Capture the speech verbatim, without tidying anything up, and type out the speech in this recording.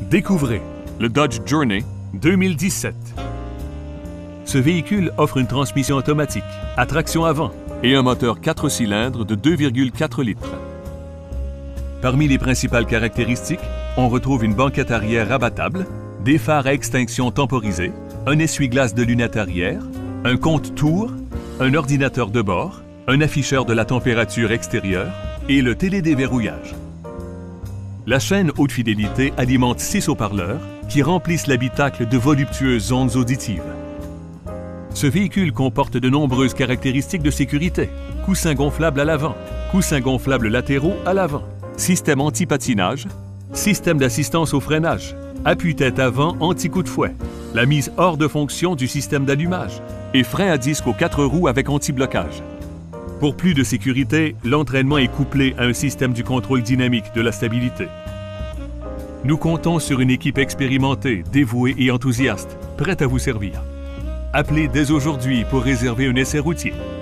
Découvrez le Dodge Journey deux mille dix-sept. Ce véhicule offre une transmission automatique, à traction avant et un moteur quatre cylindres de deux virgule quatre litres. Parmi les principales caractéristiques, on retrouve une banquette arrière rabattable, des phares à extinction temporisés, un essuie-glace de lunettes arrière, un compte-tours, un ordinateur de bord, un afficheur de la température extérieure et le télédéverrouillage. La chaîne haute fidélité alimente six haut-parleurs qui remplissent l'habitacle de voluptueuses ondes auditives. Ce véhicule comporte de nombreuses caractéristiques de sécurité. Coussins gonflables à l'avant, coussins gonflables latéraux à l'avant, système anti-patinage, système d'assistance au freinage, appuie-tête avant anti-coup de fouet, la mise hors de fonction du système d'allumage et frein à disque aux quatre roues avec anti-blocage. Pour plus de sécurité, l'entraînement est couplé à un système du contrôle dynamique de la stabilité. Nous comptons sur une équipe expérimentée, dévouée et enthousiaste, prête à vous servir. Appelez dès aujourd'hui pour réserver un essai routier.